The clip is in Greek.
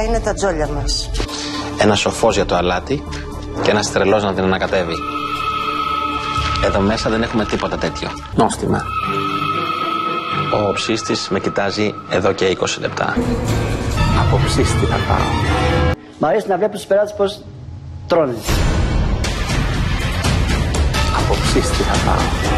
είναι τα τζόλια μας. Ένας σοφός για το αλάτι και ένας τρελός να την ανακατεύει. Εδώ μέσα δεν έχουμε τίποτα τέτοιο. Νόστιμα. Ο ψήστης με κοιτάζει εδώ και 20 λεπτά. Από ψήστη θα πάω. Μ' αρέσει να βλέπω τους πελάτες πως τρώνε. Από ψήστη θα πάω.